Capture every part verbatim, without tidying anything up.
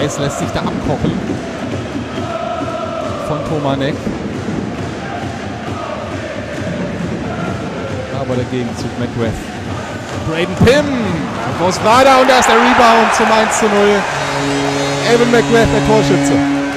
Reis lässt sich da abkochen von Tomanek. Aber der Gegenzug McGrath. Braden Pym aus Rada und da ist der Rebound zum eins zu null. Evan McGrath, der Torschütze.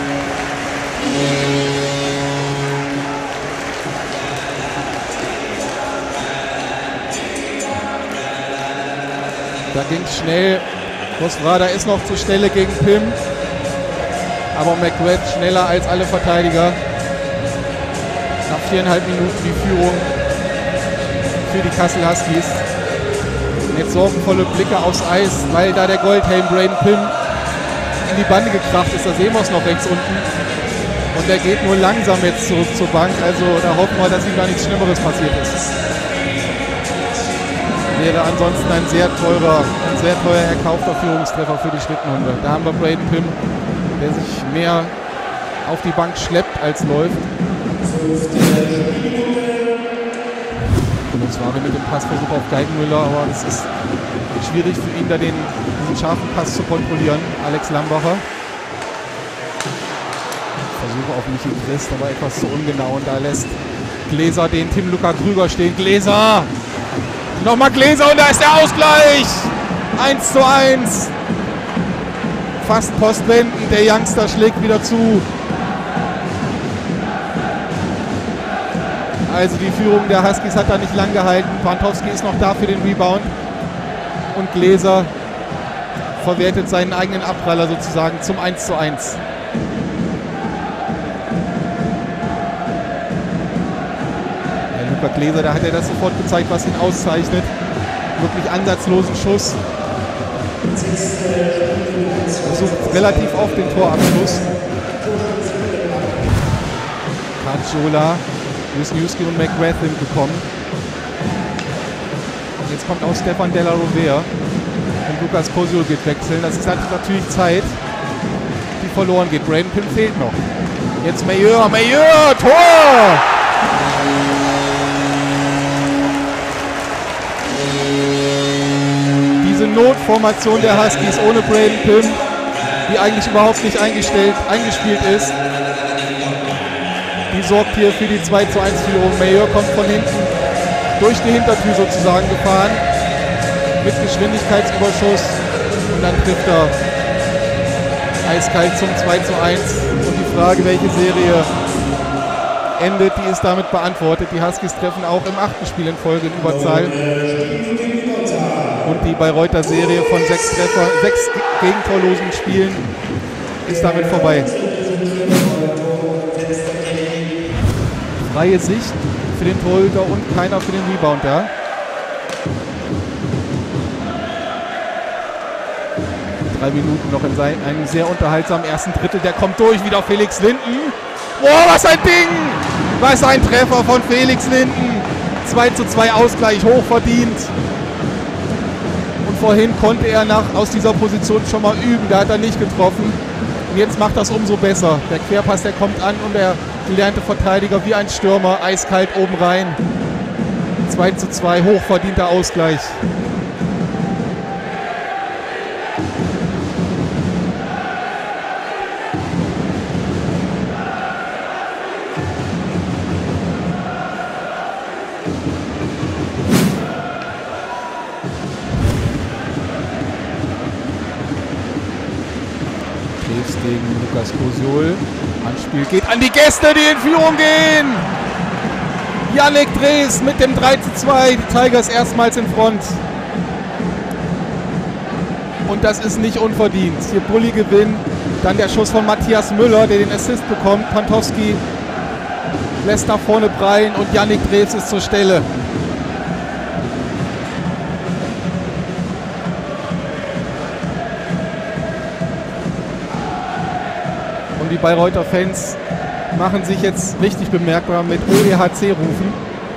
Da ging es schnell. Rosvrada ist noch zur Stelle gegen Pym. Aber McGrath schneller als alle Verteidiger. Nach viereinhalb Minuten die Führung für die Kassel Huskies. Jetzt sorgenvolle Blicke aufs Eis, weil da der Goldhelm Braden Pym in die Bande gekracht ist. Da sehen wir es noch rechts unten. Und er geht nur langsam jetzt zurück zur Bank. Also da hoffen wir, dass ihm gar nichts Schlimmeres passiert ist. Wäre ansonsten ein sehr teurer, ein sehr teuer erkaufter Führungstreffer für die Schlittenhunde. Da haben wir Braden Pym, der sich mehr auf die Bank schleppt als läuft. Und zwar mit dem Passversuch auf Geigenmüller, aber es ist schwierig für ihn, da den, diesen scharfen Pass zu kontrollieren. Alex Lambacher. Versuche auf Michi Christ, aber etwas zu ungenau. Und da lässt Gläser den Tim Luca Krüger stehen. Gläser! Nochmal Gläser und da ist der Ausgleich! eins zu eins. Fast postwendend. Der Youngster schlägt wieder zu. Also die Führung der Huskies hat da nicht lang gehalten. Pantowski ist noch da für den Rebound. Und Gläser verwertet seinen eigenen Abpraller sozusagen zum eins zu eins. Der Luca Gläser, da hat er das sofort gezeigt, was ihn auszeichnet. Wirklich ansatzlosen Schuss. Versucht relativ auf den Torabschluss. Katschola. Wisniewski und McGrath sind gekommen. Und jetzt kommt auch Stefan Della Rovere. Und Lukas Kosul geht wechseln. Das ist natürlich Zeit, die verloren geht. Braden Pym fehlt noch. Jetzt Meilleur. Meilleur! Tor! Diese Notformation der Huskies ohne Braden Pym, die eigentlich überhaupt nicht eingestellt, eingespielt ist, die sorgt hier für die zwei zu eins Führung. Meilleur kommt von hinten durch die Hintertür sozusagen gefahren. Mit Geschwindigkeitsüberschuss. Und dann trifft er eiskalt zum zwei zu eins. Und die Frage, welche Serie endet, die ist damit beantwortet. Die Huskies treffen auch im achten Spiel in Folge in Überzahl. Und die Bayreuther Serie von sechs Treffer, sechs gegentorlosen Spielen ist damit vorbei. Freie Sicht für den Torhüter und keiner für den Rebound da. Drei Minuten noch in einem sehr unterhaltsamen ersten Drittel. Der kommt durch, wieder Felix Linden. Boah, was ein Ding! Was ein Treffer von Felix Linden. zwei zu zwei Ausgleich, hochverdient. Und vorhin konnte er nach, aus dieser Position schon mal üben. Da hat er nicht getroffen. Und jetzt macht das umso besser. Der Querpass, der kommt an und der gelernte Verteidiger wie ein Stürmer, eiskalt oben rein. zwei zu zwei, hochverdienter Ausgleich. Krebs gegen Lukas Kosul. Anspiel geht an die Gäste, die in Führung gehen. Yannick Drees mit dem drei zu zwei. Die Tigers erstmals in Front. Und das ist nicht unverdient. Hier Bulli Gewinn. Dann der Schuss von Matthias Müller, der den Assist bekommt. Pantowski lässt nach vorne prallen und Yannick Drees ist zur Stelle. Und die Bayreuther Fans machen sich jetzt richtig bemerkbar mit O E H C-Rufen.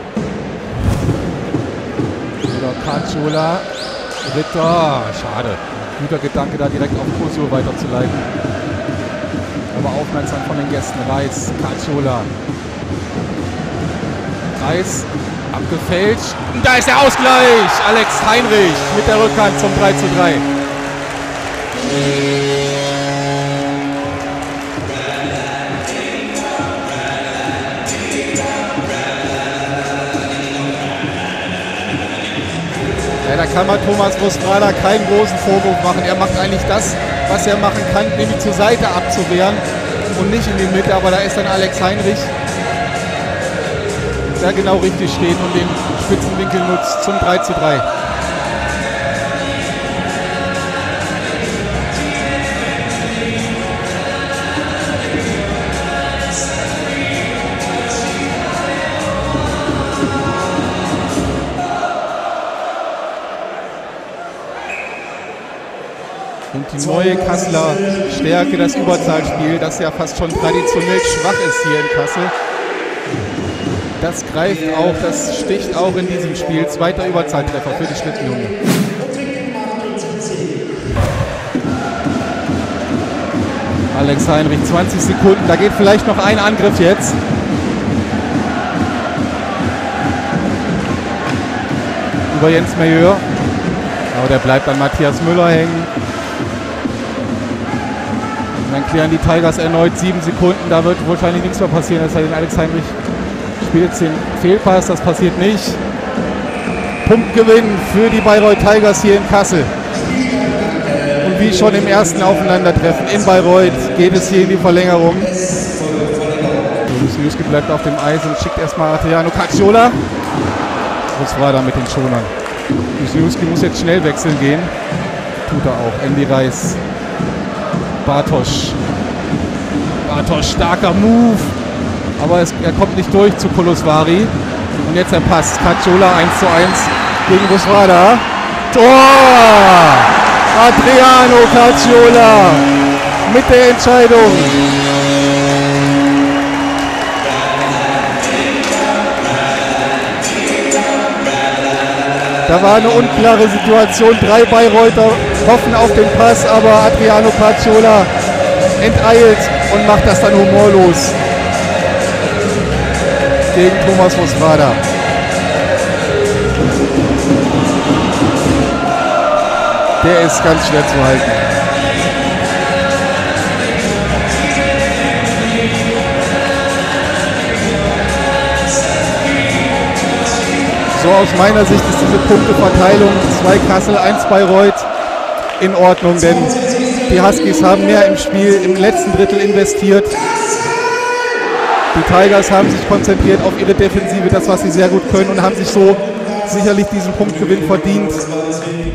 Oder Katschola. Ritter. Schade. Guter Gedanke, da direkt auf Kosul weiterzuleiten. Aber aufmerksam von den Gästen. Reis, Katschola. Reis abgefälscht. Und da ist der Ausgleich. Alex Heinrich mit der Rückhand zum drei zu drei. kann man Thomas Woswada keinen großen Vorwurf machen. Er macht eigentlich das, was er machen kann, nämlich zur Seite abzuwehren und nicht in die Mitte. Aber da ist dann Alex Heinrich, der genau richtig steht und den Spitzenwinkel nutzt zum drei zu drei. Und die neue Kasseler Stärke, das Überzahlspiel, das ja fast schon traditionell schwach ist hier in Kassel. Das greift auch, das sticht auch in diesem Spiel. Zweiter Überzahltreffer für die Schlittenjunge. Alex Heinrich, zwanzig Sekunden, da geht vielleicht noch ein Angriff jetzt. Über Jens Meilleur. Aber der bleibt an Matthias Müller hängen. Und dann klären die Tigers erneut sieben Sekunden. Da wird wahrscheinlich nichts mehr passieren. Das heißt, Alex Heinrich spielt jetzt den Fehlpass. Das passiert nicht. Punktgewinn für die Bayreuth Tigers hier in Kassel. Und wie schon im ersten Aufeinandertreffen in Bayreuth geht es hier in die Verlängerung. Wisniewski bleibt auf dem Eis und schickt erstmal Adriano Cacciola. Was war da mit den Schonern? Wisniewski muss jetzt schnell wechseln gehen. Tut er auch. Andy Reis. Bartosch. Bartosch, starker Move. Aber es, er kommt nicht durch zu Kolosvari. Und jetzt der Pass. Cacciola eins zu eins gegen Woswada. Tor! Adriano Cacciola mit der Entscheidung. Da war eine unklare Situation. Drei Bayreuther hoffen auf den Pass, aber Adriano Cacciola enteilt und macht das dann humorlos gegen Thomas Woswada. Der ist ganz schwer zu halten. So, aus meiner Sicht ist diese Punkteverteilung zwei Kassel, eins Bayreuth in Ordnung, denn die Huskies haben mehr im Spiel im letzten Drittel investiert. Die Tigers haben sich konzentriert auf ihre Defensive, das was sie sehr gut können, und haben sich so sicherlich diesen Punktgewinn verdient.